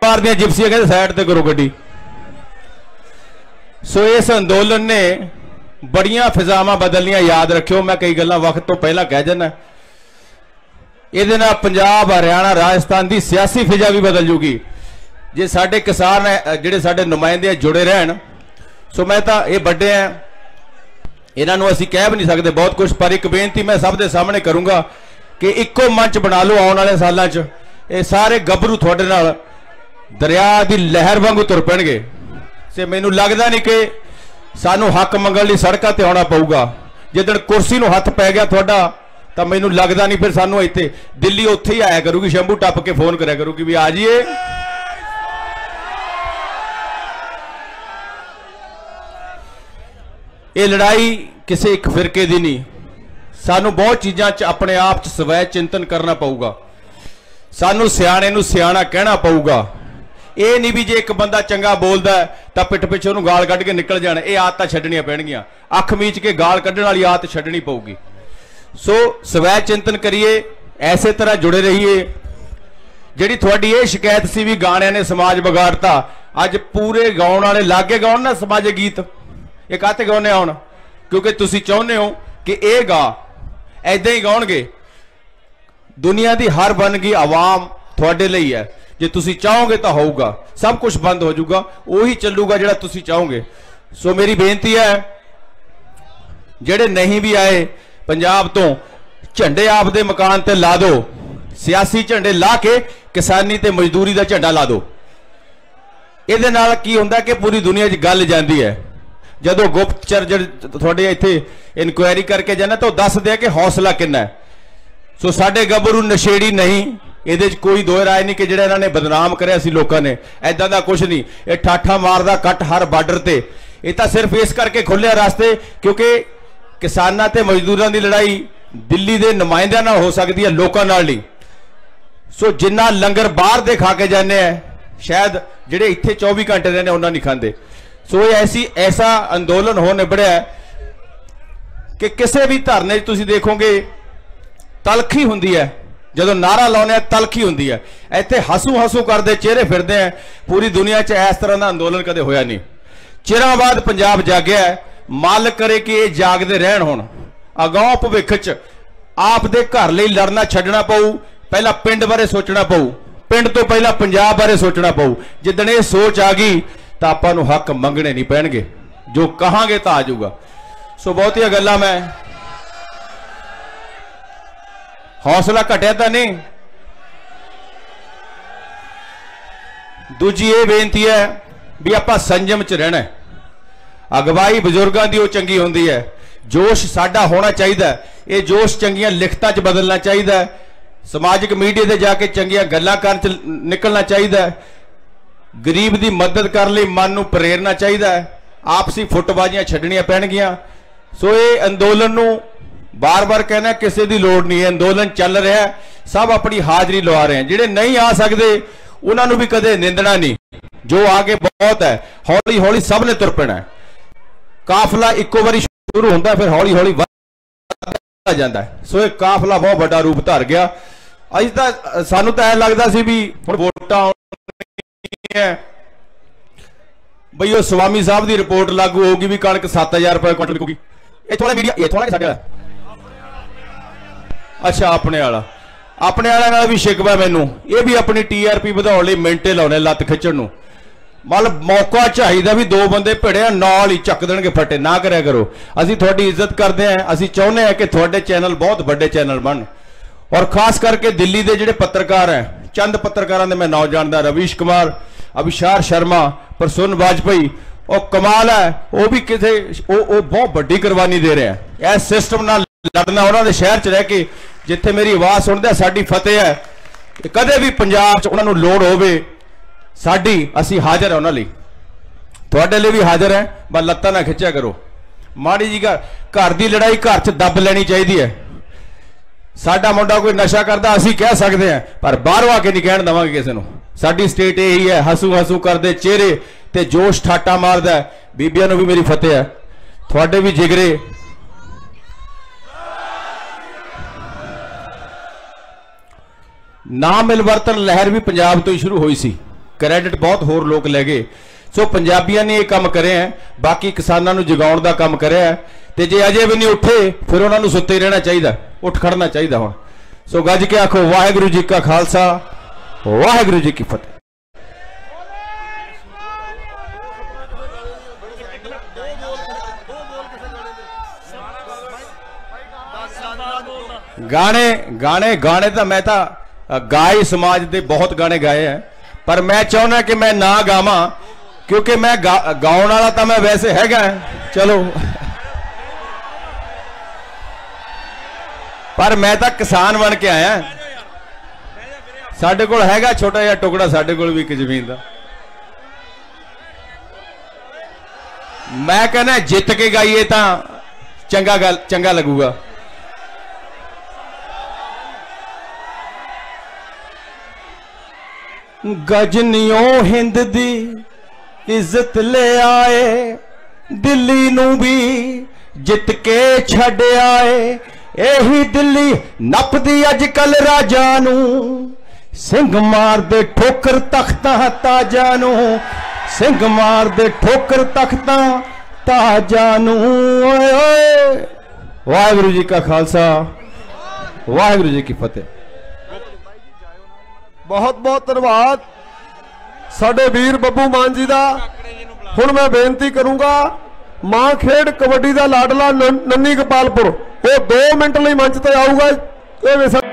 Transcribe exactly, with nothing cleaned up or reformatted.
मार दिया जिप्सियां, कहते साइड ते करो गड्डी। सो इस अंदोलन ने बड़ियां फिजावां बदलियां। याद रखियो, मैं कई गल्लां वक्त तो पहला कह जाना, ਇਹਦੇ ਨਾਲ पंजाब हरियाणा राजस्थान की सियासी फिजा भी बदल जूगी जे साडे किसान जिहड़े साडे नुमाइंदे जुड़े रहन। सो मैं तो ये बड़े हैं, इन्हों असीं कह भी नहीं सकते बहुत कुछ, पर एक बेनती मैं सब दे सामने करूँगा कि इक्को मंच बना लो आने वाले सालों च, ये सारे गभरू तुहाडे नाल दरिया की लहर वांगू तुर पैणगे। से मैनूं लगदा नहीं कि सानूं हक मंगण लई सड़कां ते आउणा पऊगा। जिदण कुर्सी नूं हथ पै गया तुहाडा तो मैनूं लगदा नहीं फिर सानूं इत्थे दिल्ली उत्थे ही आया करूगी, शंभू टप के फोन कराया करूगी भी आ जाइए। ये लड़ाई किसी एक फिरके की नहीं, सानूं बहुत चीज़ां च अपने आप च स्वै चिंतन करना पऊगा। सानूं सियाणे नूं सियाणा कहना पऊगा। ये नहीं भी जे एक बंदा चंगा बोलदा तो पिठ पिछे उहनूं गाल कढ के निकल जाना, ये आदतां छड्डणीआं पैणगीआं। अख मीच के गाल कढण वाली आदत छड्डणी पऊगी। सो स्वै चिंतन करिए, ऐसे तरह जुड़े रहिए। जिहड़ी तुहाडी ये शिकायत सी भी गाणिਆਂ ने समाज बिगाड़ता, अज पूरे गाउण वाले लागे गाउण ना समाजिक गीत, ये काते गाउने आउण क्योंकि तुसीं चाहुंदे हो कि ये गा ऐदां ही गाउणगे। दुनिया की हर बनगी आवाम तुहाडे लई है, जे तुसीं चाहोगे तो होऊगा, सब कुछ बंद हो जाऊगा, उही चलूगा जिहड़ा तुसीं चाहोगे। सो मेरी बेनती है, जिहड़े नहीं भी आए पंजाब तो झंडे आपदे मकान ते ला दो, सियासी झंडे ला के किसानी ते मजदूरी का झंडा ला दो। इहदे नाल की हुंदा कि पूरी दुनिया च गल जांदी है। जदों गुप्तचर तुहाडे इत्थे इनकुआयरी करके जाना तो दसदे कि हौसला किन्ना है। सो साडे गभरू नशेड़ी नहीं, इहदे च कोई दो राय नहीं कि जिहड़ा इन्हां ने बदनाम करिया सी लोकां ने, ऐदां दा कुछ नहीं। ये ठाठा मारदा कट हर बार्डर ते, ये तां सिर्फ इस करके खुल्ले रास्ते क्योंकि किसानां ते मजदूरां दी लड़ाई दिल्ली दे नुमाइंदियां नाल हो सकदी है, लोकां नाल नहीं। सो जिन्ना लंगर बाहर दे खा के जाने हैं, शायद जिहड़े इत्थे चौबी घंटे रहने उन्ना नहीं खांदे। सो ये ऐसी ऐसा अंदोलन हो निबड़िया कि किसी भी धरने तुसीं देखोगे तलखी हुंदी है, जदों नारा लाउने तलखी हुंदी है। इत्थे हसू हसू करदे चेहरे फिरदे हैं। पूरी दुनिया च इस तरह का अंदोलन कदे होया नहीं। चिरां बाद पंजाब जागिया है, मालिक करे कि ये जागते रहन। हुण अगां भविख च आप दे घर लई लड़ना छड्डना पऊ, पहला पिंड बारे सोचना पऊ, पिंड तो पहला पंजाब बारे सोचना पऊ। जिद्दण ये सोच आ गई तो आपां नूं हक मंगणे नहीं पैणगे, जो कहांगे तो आ जाऊगा। सो बहुतियां गल्लां मैं हौसला घटिया तो नहीं। दूजी ये बेनती है भी आपां संयम च रहना है। अगवाई बजुर्गों की चंगी होंदी है, जोश साडा होना चाहिए। ये जोश चंगियां लिखतां च बदलना चाहिए, समाजिक मीडिया ते जाके चंगियां गल्लां करन च निकलना चाहिए, गरीब की मदद करने लई मन नूं प्रेरना चाहिए, आपसी फुटबाजियां छड्डणीआं पैणगीआं। सो ये अंदोलन नूं बार बार कहना किसी की लोड़ नहीं है, अंदोलन चल रहा है, सब अपनी हाजरी लवा रहे हैं। जिहड़े नहीं आ सकते उन्होंने भी कदे निंदना नहीं, जो आगे बहुत है। हौली हौली सब ने तुर पैना है। काफला इक्को बारी शुरू होंदा, फिर हौली हौली वधदा जांदा है। सो ये काफला बहुत बड़ा रूप धर गया। अज तां सानूं तां ऐ लगदा सी भी हुण वोटां आउणीआं बई वो स्वामी साहब की रिपोर्ट लागू होगी भी कणक सत्त हजार रुपए क्विंटल विकूगी। ये थोड़ा मीडिया ये थोड़ा साडे अच्छा अपने वाला अपने वाले नाल भी शिकवा मैनू, ये भी अपनी टी आर पी वधाउण लई मिंटे लाउने लत्त खिच्चण नूं। मतलब मौका चाहिए भी दो बंदे भिड़े नाल ही चक देणगे फटे, ना करिया करो। असीं तुहाडी इज्जत करते हैं, असीं चाहुंदे हैं कि तुहाडे चैनल बहुत बड़े चैनल बन। और खास करके दिल्ली के जिहड़े पत्रकार हैं, चंद पत्रकारों के मैं नाम जानदा, रवीश कुमार, अभिशार शर्मा, प्रसन्न वाजपेयी, और कमाल है वो भी किसी बहुत बड़ी कुर्बानी दे रहे हैं। इस सिस्टम नाल लड़ना, उन्होंने शहर च रह के जिथे मेरी आवाज़ सुनते साडी फतेह है, कदे भी पंजाब च उन्होंने लोड़ होवे साडी असी हाजिर है, उन्होंने लिए तुहाडे लिए भी हाजिर है। बस लत्तां ना खिंचा करो। माड़ी जी घर की लड़ाई घर च दब लेनी चाहिए है। साडा मुंडा कोई नशा करता असी कह सकते हैं, पर बाहरों आके नहीं कहण देवांगे किसी नूं। साडी स्टेट यही है, हसू हसू करदे चेहरे ते जोश ठाटा मारदा है। बीबियां नूं भी मेरी फतेह है, तुहाडे भी जिगरे। ना मिलवर्तन लहर भी पंजाब तो ही शुरू हुई सी। क्रेडिट बहुत होर लोग ले गए। सो पंजाबियों ने ये काम करे है, बाकी किसानों को जगाउण का काम करे है। तो जे अजे भी नहीं उठे फिर उन्होंने सुते ही रहना चाहिए, उठ खड़ना चाहिए हुण। सो गज के आखो वाहिगुरू जी का खालसा, वाहिगुरू जी की फतेह। गाने गाने गाने तो मैं तो गाय समाज के बहुत गाने गाए हैं, पर मैं चाहना कि मैं ना गावा, क्योंकि मैं गा, गाउण वाला तो मैं वैसे हैगा। चलो पर मैं तो किसान बन के आया। साडे कोल हैगा छोटा जिहा टुकड़ा, साडे कोल भी एक जमीन का। मैं कहना जित के गाइए तो चंगा गल चंगा लगूगा। गजनियों हिंद दी इज्जत ले आए, दिल्ली नू भी जित के छड़ आए। यही दिल्ली नपदी अजकल राजा नू, सिंह मार दे ठोकर तख्ता ताजा नू, सिंह मार दे ठोकर तख्ता ताजा नू। वाहिगुरू जी का खालसा, वाहिगुरू जी की फतेह। बहुत बहुत धन्यवाद साडे वीर बब्बू मान जी का। हुण मैं बेनती करूंगा, मां खेड कबड्डी का लाडला नन्नी गोपालपुर वो दो मिनट लिए मंच ते आऊगा।